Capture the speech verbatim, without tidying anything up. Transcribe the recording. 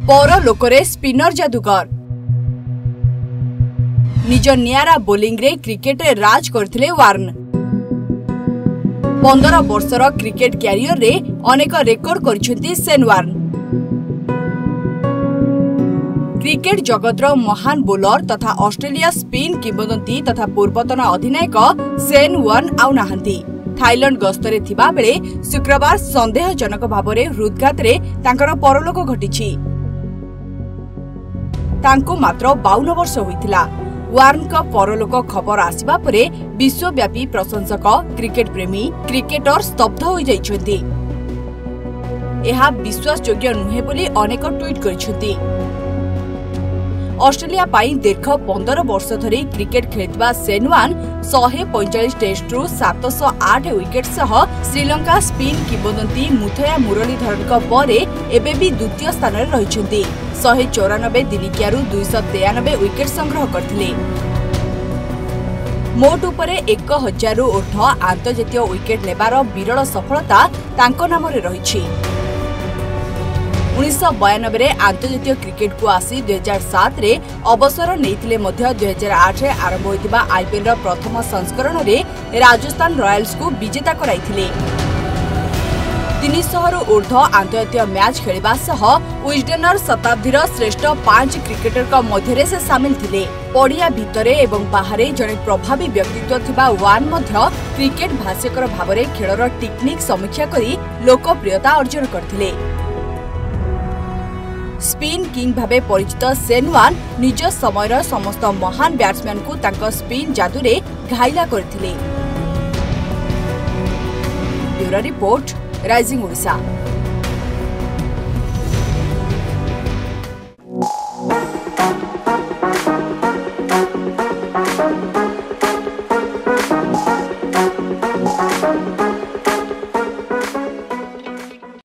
पर लोकरे स्पिनर जादूगर निज नियारा बोलिंग रे क्रिकेट रे राज करथिले वार्न। पंद्रह वर्षर क्रिकेट क्यारियर रे अनेक रेकर्ड करछन्ती सेन वार्न। क्रिकेट जगतर महान बोलर तथा ऑस्ट्रेलिया स्पिन किंवदंती तथा पूर्वतन अधिनायक सेन वार्न आउ नाहंती। थाईलैंड गस्तरे थिबा बेले शुक्रवार संदेहजनक भावरे हृदघात रे तांकर परलोक घटिछि। तांको मात्र बावन वर्ष होइतिला। वार्न का परलोक खबर आसिबा परे विश्वव्यापी प्रशंसक क्रिकेट प्रेमी क्रिकेटर स्तब्ध हो जाइछन्ती। एहा विश्वासयोग्य नुहे बोली अनेक ट्वीट करिछन्ती। ऑस्ट्रेलिया पाई दीर्घ पंद्रह वर्ष धरी क्रिकेट खेलुवा सेन वार्न एक सौ पैंतालीस टेस्ट रु सात सौ आठ विकेट सह श्रीलंका स्पिन किंवदंती मुथया मुरलीधरन परे एबे भी द्वितीय स्थान रे रहिछन्ती। एक सौ चौरानबे दिनिकियारु दो सौ तिरानबे विकेट संग्रह करथिले। मोट उपरे एक हजार रु ऊर्ध्व आंतर्जातीय विकेट नेबार विरल सफलता तांको नाम रे रहिछि। उन्नीस बयानबे रे आंतर्जातीय क्रिकेट को आसी दुई हजार सात रे अवसर नैथिले मध्य दुई हजार आठ रे आरंभ होइतिबा आईपीएल रो प्रथम संस्करण रे राजस्थान रॉयल्स को विजेता कराइथिले। तीन सौ रु ऊर्ध्व आंतर्जातीय मैच खेलिबा सह विजडनर शताब्दीर श्रेष्ठ पांच क्रिकेटर का मध्य से सामिल थिले। पड़िया भितरे एवं बाहरे जने प्रभावी व्यक्तित्व थिबा वार्न मध्य क्रिकेट भाष्यकर भावरे खेलर टेक्निक समीक्षा करी लोकप्रियता अर्जन करथिले। स्पिन किंग भावे परिचित सेन वार्न निज समयर समस्त महान बैट्समैन को तांको स्पिन जादुरे घाइला करथिले। Bureau report Rising Odisha. Thank you.